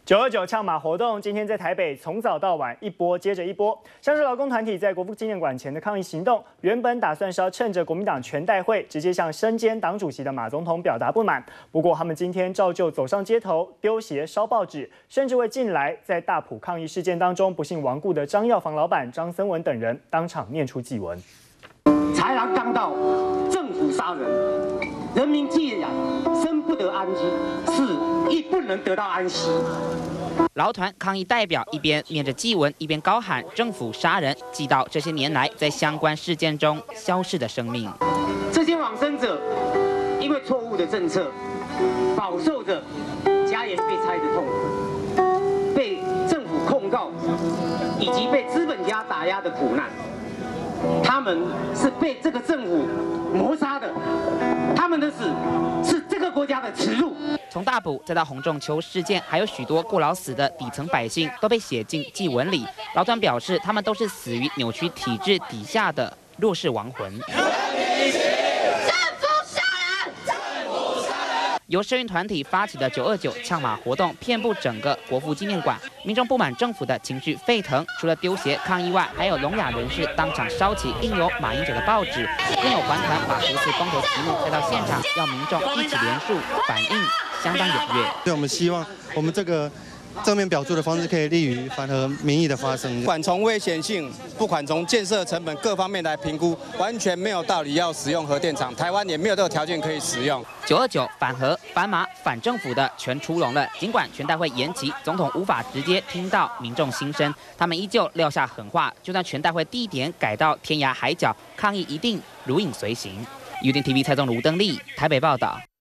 929呛马活动今天在台北从早到晚一波接着一波，像是劳工团体在国父纪念馆前的抗议行动，原本打算是要趁着国民党全代会直接向身兼党主席的马总统表达不满，不过他们今天照旧走上街头，丢鞋、烧报纸，甚至为近来在大埔抗议事件当中不幸亡故的张药房老板张森文等人当场念出祭文。 豺狼当道，政府杀人，人民既然生不得安息，死亦不能得到安息。 劳团抗议代表一边念着祭文，一边高喊“政府杀人”，祭悼这些年来在相关事件中消逝的生命。 这些往生者因为错误的政策，饱受着家园被拆的痛苦，被政府控告，以及被资本家打压的苦难。他们是被这个政府谋杀的，他们的死是这个国家的耻辱。 从大埔再到洪仲丘事件，还有许多过劳死的底层百姓都被写进祭文里。劳团表示，他们都是死于扭曲体制底下的弱势亡魂。由社运团体发起的929呛马活动遍布整个国父纪念馆，民众不满政府的情绪沸腾，除了丢鞋抗议外，还有聋哑人士当场烧起印有马英九的报纸，更有环团把福斯公投题目带到现场，要民众一起联署，反应相当踊跃。 对，我们希望我们这个正面表述的方式可以利于反核民意的发生。 不管从危险性，不管从建设成本各方面来评估，完全没有道理要使用核电厂，台湾也没有这个条件可以使用。 929反核、反马、反政府的全出笼了。尽管全代会延期，总统无法直接听到民众心声，他们依旧撂下狠话，就算全代会地点改到天涯海角，抗议一定如影随形。UDN TV 蔡宗如、吴登利台北报道。